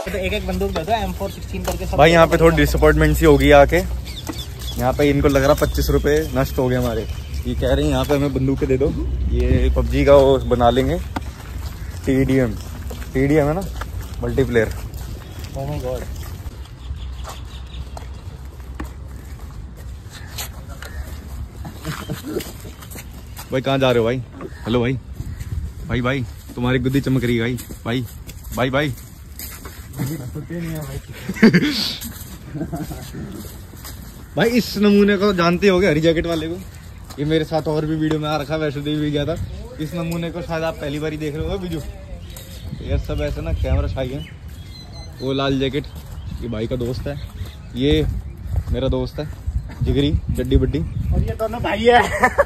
तो एक बंदूक दे दो M416 करके सब। भाई यहाँ पे थोड़ी डिसअपॉइंटमेंट सी होगी आके। यहाँ पे इनको लग रहा 25 रुपए नष्ट हो गए हमारे। ये कह रहे हैं यहाँ पे हमें बंदूकें दे दो, ये PUBG का वो बना लेंगे TDM है ना, मल्टीप्लेयर। Oh my God. भाई कहाँ जा रहे हो भाई? हेलो भाई, भाई तुम्हारी गुद्दी चमक रही है भाई। भाई भाई इस नमूने को जानते होगे, हरी जैकेट वाले को। ये मेरे साथ और भी वीडियो में आ रखा, वैष्णो देवी भी गया था। इस नमूने को शायद आप पहली बार ही देख रहे हो बिजू। यार सब ऐसे ना कैमरा शाई है। वो लाल जैकेट ये भाई का दोस्त है, ये मेरा दोस्त है जिगरी जड्डी बड्डी, और ये दोनों भाई है।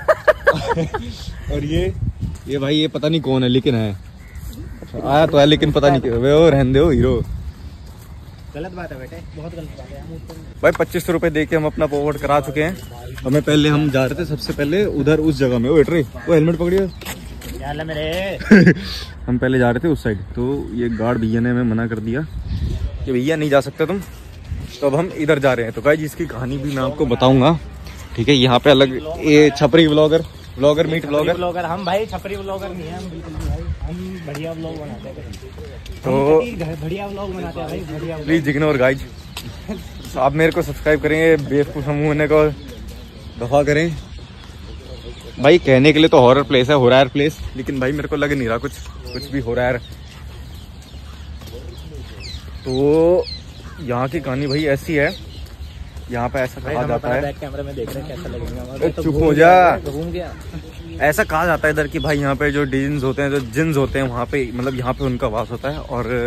और ये भाई ये पता नहीं कौन है लेकिन है, आया तो है लेकिन पता नहीं वे वो रहने दो हीरो। गलत बात है बेटे, बहुत गलत बात है। भाई 25 रुपए दे के हम अपना फॉरवर्ड करा चुके हैं। हमें पहले हम जा रहे थे सबसे पहले उधर उस जगह में, वो वेटर वो हेलमेट पकड़िए मेरे। हम पहले जा रहे थे उस साइड, तो ये गार्ड भैया ने हमें मना कर दिया कि भैया नहीं जा सकते तुम, तो अब हम इधर जा रहे हैं। तो गाइस इसकी कहानी भी मैं आपको बताऊंगा, ठीक है। यहाँ पे अलग ये छपरी व्लॉगर मीट व्लॉगर। हम भाई छपरी व्लॉगर नहीं है, हम बिल्कुल भी भाई, हम बढ़िया व्लॉग बनाते हैं। तो बढ़िया व्लॉग बनाते हैं भाई, बढ़िया। प्लीज इग्नोर गाइज, आप मेरे को सब्सक्राइब करेंगे, बेवकूफ समूह को दफा करें। भाई कहने के लिए तो हॉरर प्लेस है, हॉरर प्लेस, लेकिन भाई मेरे को लग नहीं रहा कुछ भी हो रहा है। तो यहाँ की कहानी भाई ऐसी है, यहाँ पे ऐसा कहा जाता है, कैमरे में देख रहे हैं कैसा लगेगा। चुप हो जा, घूम गया। ऐसा कहा जाता है इधर कि भाई यहाँ पे जो जिन्स होते हैं, जो जिन्स होते हैं वहाँ पे, मतलब यहाँ पे उनका वास होता है।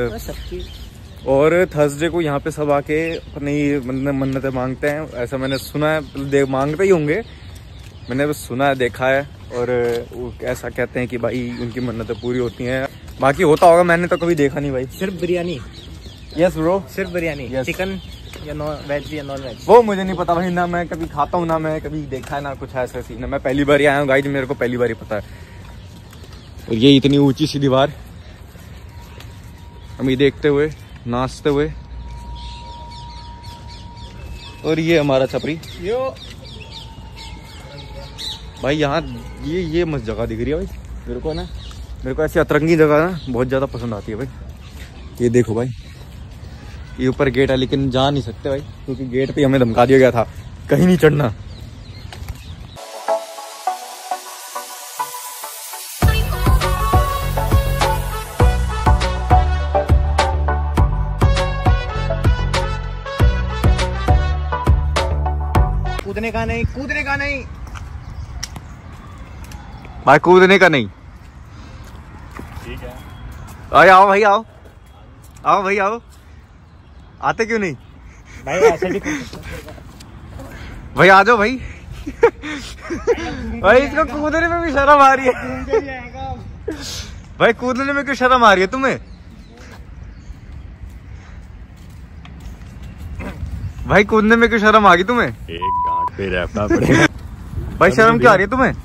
और थर्सडे को यहाँ पे सब आके अपनी मन्नतें मांगते हैं, ऐसा मैंने सुना है। मांगते ही होंगे, मैंने बस सुना है, देखा है। और वो ऐसा कहते हैं कि भाई उनकी मन्नतें पूरी होती हैं। बाकी होता होगा, मैंने तो कभी देखा नहीं भाई। सिर्फ बिरयानी? यस ब्रो, सिर्फ बिरयानी। चिकन या वेज या नॉन वेज? वो मुझे नहीं पता भाई, ना मैं कभी खाता हूँ, ना मैं कभी देखा है, ना कुछ ऐसा सीन है। मैं पहली बार ही आया हूँ गाइस, मेरे को पहली बार ही पता है। और ये इतनी ऊंची सी दीवार, हम ये देखते हुए नाचते हुए, और ये हमारा छपरी भाई। यहाँ ये मस्त जगह दिख रही है भाई मेरे को ना, मेरे को ऐसी अतरंगी जगह ना बहुत ज्यादा पसंद आती है भाई। ये देखो भाई, ये ऊपर गेट है लेकिन जा नहीं सकते भाई, क्योंकि गेट पे हमें धमका दिया गया था कहीं नहीं चढ़ना। कूदने का नहीं भाई, कूदने का नहीं। ठीक है, आओ भाई, आओ भाई, आओ। आते क्यों नहीं भाई? ऐसे भी भाई आ जाओ भाई। भाई इसको कूदने में भी शर्म आ रही है। भाई कूदने में क्यों शर्म आ रही है तुम्हें? भाई कूदने में क्यों शर्म आ गई तुम्हें? एक गांठ पे रहना पड़ेगा। भाई शर्म क्यों आ रही है तुम्हें?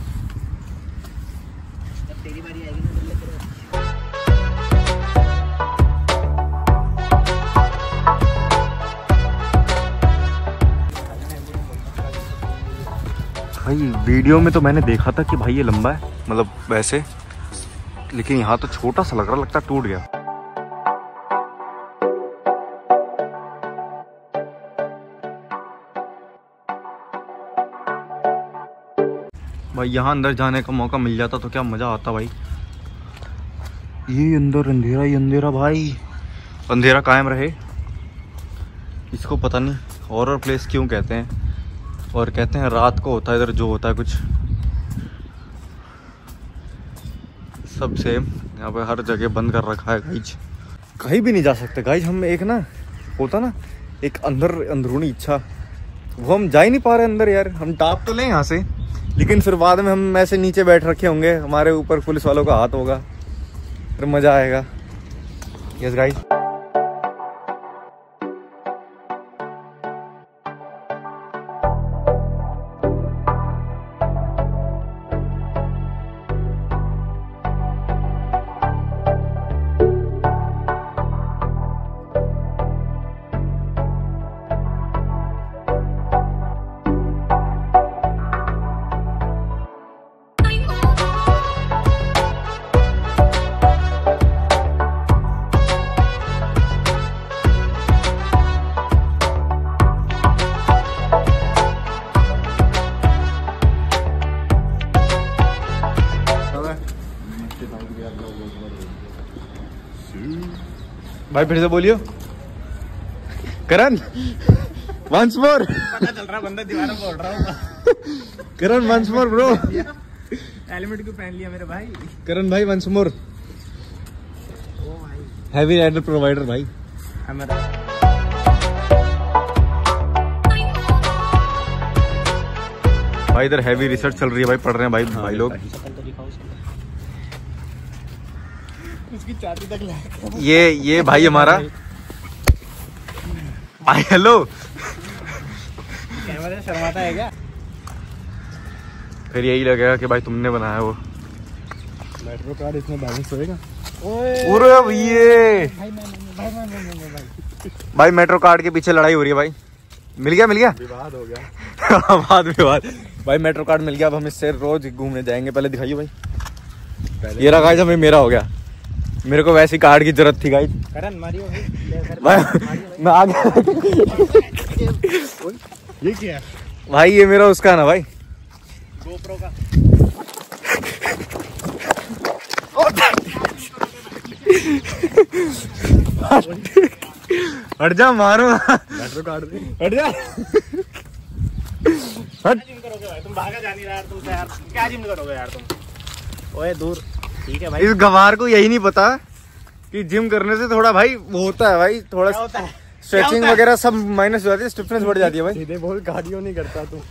भाई वीडियो में तो मैंने देखा था कि भाई ये लंबा है, मतलब वैसे, लेकिन यहाँ तो छोटा सा लग रहा, लगता टूट गया। भाई यहाँ अंदर जाने का मौका मिल जाता तो क्या मजा आता भाई। ये अंदर अंधेरा ही अंधेरा भाई, अंधेरा कायम रहे। इसको पता नहीं हॉरर प्लेस क्यों कहते हैं, और कहते हैं रात को होता है इधर जो होता है कुछ, सब सेम। यहाँ पे हर जगह बंद कर रखा है गाइज, कहीं भी नहीं जा सकते गाइज हम। एक ना होता ना एक अंदरूनी इच्छा, वो हम जा ही नहीं पा रहे अंदर यार। हम टाप तो लें यहाँ से, लेकिन फिर बाद में हम ऐसे नीचे बैठ रखे होंगे, हमारे ऊपर पुलिस वालों का हाथ होगा, फिर मजा आएगा। यस गाइज, भाई फिर से बोलियो करण, वंस मोर। पता चल रहा बंदा दीवारों बोल रहा होगा। Karan once more bro. Helmet क्यों पहन लिया मेरे भाई? करण भाई once more. Heavy rider provider भाई। हमारा भाई इधर हैवी रिसर्च चल रही है भाई, पढ़ रहे हैं भाई भाई लोग। उसकी छाती तक लगा। ये भाई हमारा भाई। हेलो, कैमरा से शर्माता है क्या? फिर यही लगेगा कि भाई तुमने बनाया वो। मेट्रो कार्ड इसमें बैलेंस होएगा। पूरे ये भाई मेट्रो कार्ड के पीछे लड़ाई हो रही है भाई। मिल गया विवाद हो गया। विवाद भाई। मेट्रो कार्ड मिल गया, अब हम इससे रोज घूमने जाएंगे। पहले दिखाइए भाई। ये रहा गाइस, हमें मेरा हो गया। मेरे को वैसी कार्ड की जरूरत थी गाइस। करण मारियो भाई मैं आ गया। ये क्या है? भाई ये मेरा उसका ना भाई, गोप्रो का। हट जा, मारो। मेट्रो कार्ड दे। हट जा, हट। जिम करोगे भाई तुम? भागा जा नहीं रहा यार तुमसे यार। क्या जिम करोगे यार तुम? ओए दूर। ठीक है भाई। इस गवार को यही नहीं पता कि जिम करने से थोड़ा भाई वो होता है भाई, थोड़ा क्या होता है? स्ट्रेचिंग वगैरह सब माइनस हो जाती है, स्टिफनेस बढ़ जाती है भाई। सीधे बोल, कार्डियो नहीं करता तू।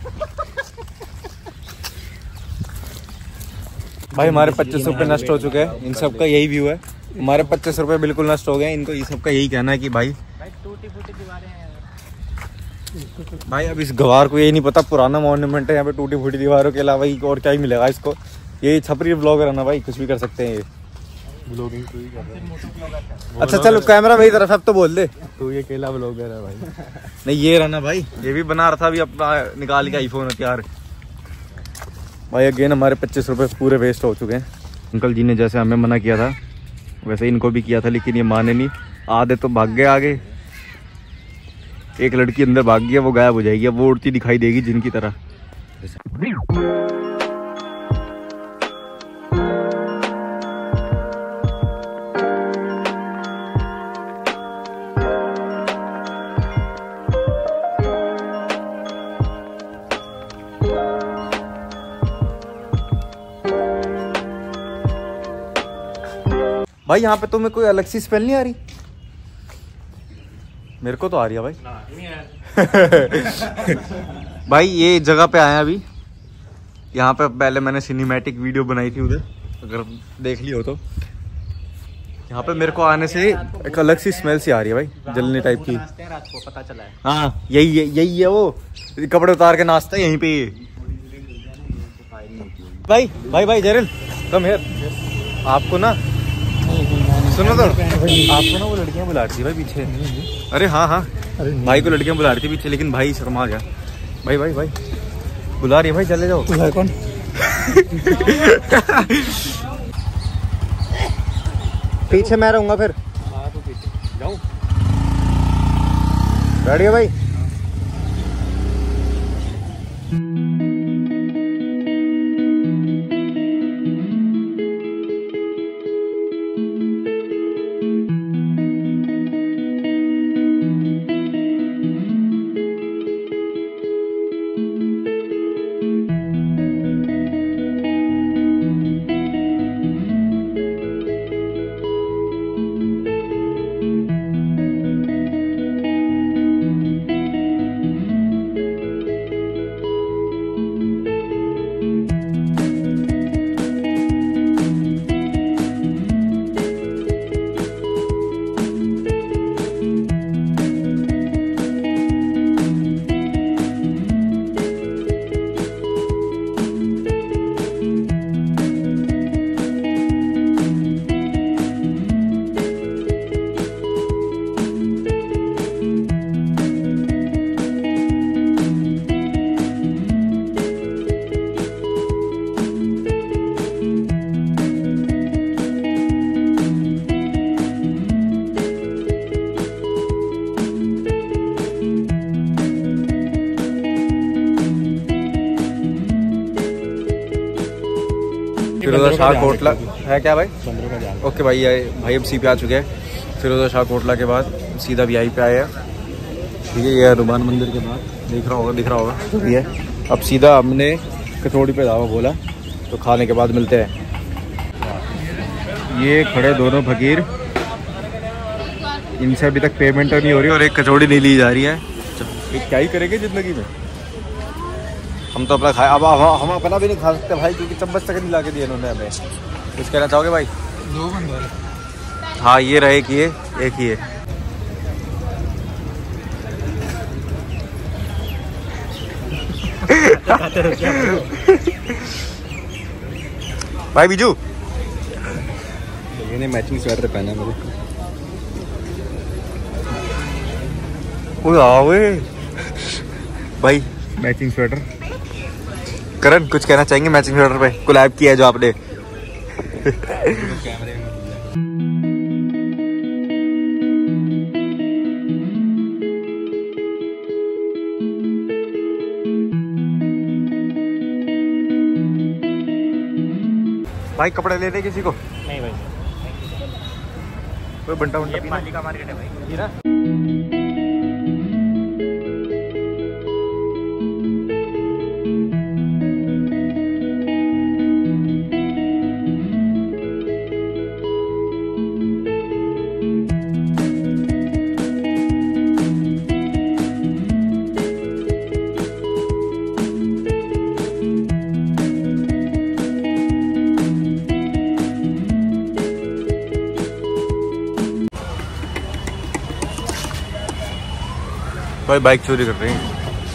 भाई हमारे 25 रुपए नष्ट हो चुके हैं। इन सब का यही व्यू है, हमारे 25 रुपए बिल्कुल नष्ट हो गए। इनको ये सब का यही कहना है कि भाई टूटी फूटी दीवारें हैं। भाई अब इस गवार को यही नहीं पता पुराना मॉन्यूमेंट है यहाँ पे, टूटी फूटी दीवारों के अलावा ही और क्या ही मिलेगा इसको। ये छपरी ब्लॉगर है ना भाई, कुछ भी कर सकते हैं ये। ब्लॉगिंग तू ही कर रहा है। अच्छा चलो कैमरा मेरी तरफ, अब तो बोल दे। तू ये अकेला ब्लॉगर है भाई। नहीं ये रहा ना भाई, ये भी बना रहा था अभी अपना निकाल के आईफोन हथियार। भाई अगेन हमारे 25 रुपए पूरे वेस्ट हो चुके हैं। अंकल जी ने जैसे हमें मना किया था वैसे इनको भी किया था, लेकिन ये माने नहीं। आधे तो भाग गए आगे, एक लड़की अंदर भाग गई है, वो गायब हो जाएगी। अब वो उड़ती दिखाई देगी जिनकी तरह। भाई यहाँ पे तुम्हें कोई अलग सी स्मेल नहीं आ रही? मेरे को तो आ रही है भाई। भाई ये जगह पे आए अभी, यहाँ पे पहले मैंने सिनेमैटिक वीडियो बनाई थी उधर, अगर देख ली हो तो। यहाँ पे मेरे को आने से एक अलग सी स्मेल सी आ रही है भाई, जलने टाइप की। रात को पता चला है। हाँ यही है वो, कपड़े उतार के नाचता है यहीं पे। भाई जेरिल कम हियर। आपको ना सुनो तो, आपको ना वो लड़कियां बुला रही थी भाई पीछे। अरे हाँ भाई को लड़कियां बुला रही थी पीछे, लेकिन भाई शर्मा गया। भाई बुला रही है भाई, चले जाओ। कौन? पीछे मैं रहूंगा फिर। हाँ तो पीछे जाऊँ। बैठ गया भाई। फिरोजा शाह कोटला है क्या भाई? ओके भाई, भाई अब सी पे आ चुके हैं। फिरोजा शाह कोटला के बाद सीधा वीआई पे आए हैं। ठीक है, ये हनुमान मंदिर के बाद दिख रहा होगा ये। अब सीधा हमने कचौड़ी पे दावा बोला, तो खाने के बाद मिलते हैं। ये खड़े दोनों फकीर, इनसे अभी तक पेमेंट नहीं हो रही और एक कचौड़ी नहीं ली जा रही है। क्या ही करेंगे ज़िंदगी में, हम तो अपना खाए। अब हम अपना भी नहीं खा सकते भाई, क्योंकि चम्मच तक नहीं ला के दिए इन्होंने हमें। कुछ कहना चाहोगे भाई? 2 बंदे। हाँ, ये रहे कि ये एक ही है। भाई बीजू, मैंने मैचिंग स्वेटर पहना मेरे। भाई मैचिंग स्वेटर। करण, कुछ कहना चाहेंगे मैचिंग स्वेटर पे कोलैब किया है जो आपने? भाई कपड़े ले दे किसी को? नहीं भाई, कोई बंटा ये पाली का मार्केट है भाई। भाई बाइक चोरी कर रहे हैं।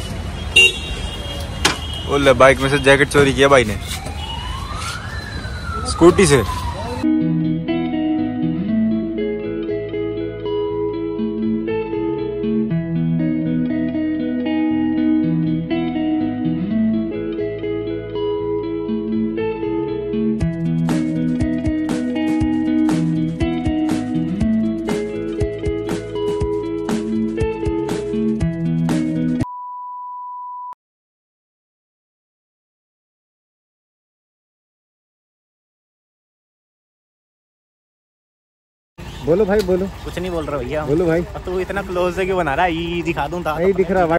ओले, बाइक में से जैकेट चोरी किया भाई ने, स्कूटी से। बोलो भाई बोलो। कुछ नहीं बोल रहा भैया। बोलो भाई। अब तो इतना क्लोज है कि बना रहा है, ये दिखा दूं था। नहीं दिख रहा भाई।